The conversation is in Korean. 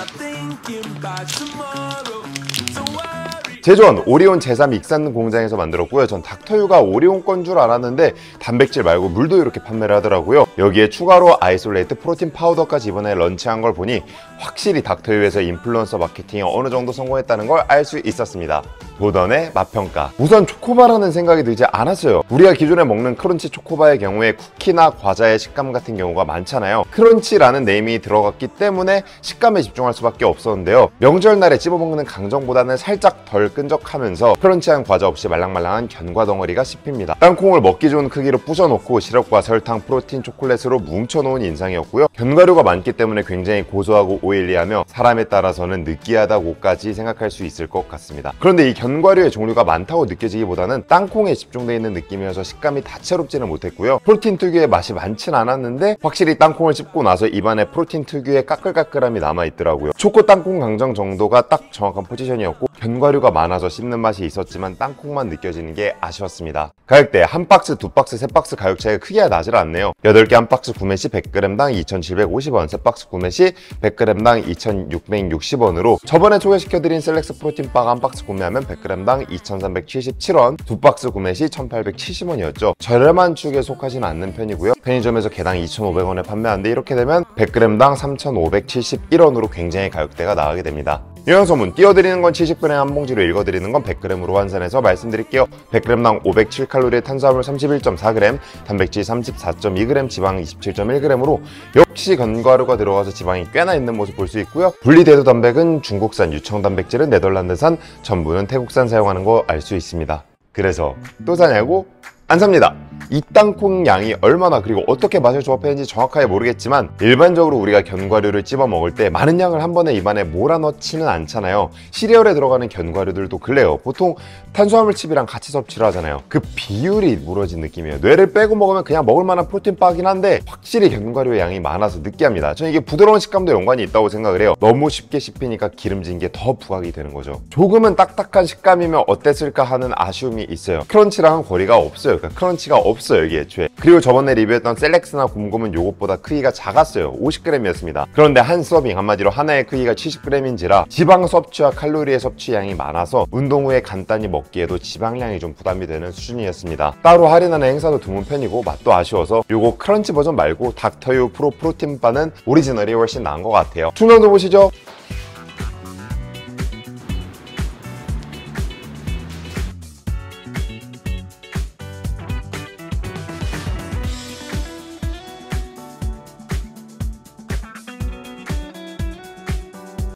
제조원 오리온 제삼 익산 공장에서 만들었고요. 전 닥터유가 오리온 건 줄 알았는데 단백질 말고 물도 이렇게 판매를 하더라고요. 여기에 추가로 아이솔레이트 프로틴 파우더까지 이번에 런치한 걸 보니 확실히 닥터유에서 인플루언서 마케팅에 어느 정도 성공했다는 걸 알 수 있었습니다. 도던의 맛평가. 우선 초코바라는 생각이 들지 않았어요. 우리가 기존에 먹는 크런치 초코바의 경우에 쿠키나 과자의 식감 같은 경우가 많잖아요. 크런치라는 네임이 들어갔기 때문에 식감에 집중할 수밖에 없었는데요. 명절날에 찝어먹는 강정보다는 살짝 덜 끈적하면서 크런치한 과자 없이 말랑말랑한 견과 덩어리가 씹힙니다. 땅콩을 먹기 좋은 크기로 부셔놓고 시럽과 설탕, 프로틴, 초콜릿으로 뭉쳐놓은 인상이었고요. 견과류가 많기 때문에 굉장히 고소하고 오일리하며 사람에 따라서는 느끼하다고까지 생각할 수 있을 것 같습니다. 그런데 이 견과류의 종류가 많다고 느껴지기보다는 땅콩에 집중되어 있는 느낌이어서 식감이 다채롭지는 못했고요. 프로틴 특유의 맛이 많진 않았는데 확실히 땅콩을 씹고 나서 입안에 프로틴 특유의 까끌까끌함이 남아있더라고요. 초코 땅콩 강정 정도가 딱 정확한 포지션이었고 견과류가 많아서 씹는 맛이 있었지만 땅콩만 느껴지는 게 아쉬웠습니다. 가격대 한 박스, 두 박스, 세 박스 가격 차이가 크게 나질 않네요. 8개 한 박스 구매 시 100g당 2,750원, 세 박스 구매 시 100g당 2,660원으로 저번에 소개시켜드린 셀렉스 프로틴 바가 한 박스 구매하면 100g당 2,377원, 두 박스 구매 시 1,870원이었죠. 저렴한 축에 속하지는 않는 편이고요. 편의점에서 개당 2,500원에 판매하는데 이렇게 되면 100g당 3,571원으로 굉장히 가격대가 나가게 됩니다. 영양소문 띄워드리는 건 70g의 한 봉지로 읽어드리는 건 100g으로 환산해서 말씀드릴게요. 100g당 507칼로리의 탄수화물 31.4g, 단백질 34.2g, 지방 27.1g으로 역시 견과류가 들어가서 지방이 꽤나 있는 모습 볼 수 있고요. 분리대도 단백은 중국산, 유청 단백질은 네덜란드산, 전부는 태국산 사용하는 거 알 수 있습니다. 그래서 또 사냐고? 안 삽니다. 이 땅콩 양이 얼마나 그리고 어떻게 맛을 조합했는지 정확하게 모르겠지만 일반적으로 우리가 견과류를 찝어 먹을 때 많은 양을 한 번에 입안에 몰아넣지는 않잖아요. 시리얼에 들어가는 견과류들도 그래요. 보통 탄수화물 칩이랑 같이 섭취를 하잖아요. 그 비율이 무너진 느낌이에요. 뇌를 빼고 먹으면 그냥 먹을 만한 프로틴 바긴 한데 확실히 견과류의 양이 많아서 느끼합니다. 저는 이게 부드러운 식감도 연관이 있다고 생각을 해요. 너무 쉽게 씹히니까 기름진 게 더 부각이 되는 거죠. 조금은 딱딱한 식감이면 어땠을까 하는 아쉬움이 있어요. 크런치랑은 거리가 없어요. 그러니까 크런치가 없어요 여기 애초에. 그리고 저번에 리뷰했던 셀렉스나 곰곰은 요것보다 크기가 작았어요. 50g이었습니다. 그런데 한 서빙, 한마디로 하나의 크기가 70g인지라 지방 섭취와 칼로리의 섭취량이 많아서 운동 후에 간단히 먹기에도 지방량이 좀 부담이 되는 수준이었습니다. 따로 할인하는 행사도 드문 편이고 맛도 아쉬워서 요거 크런치 버전 말고 닥터유 프로 프로틴 바는 오리지널이 훨씬 나은 것 같아요. 충전도 보시죠.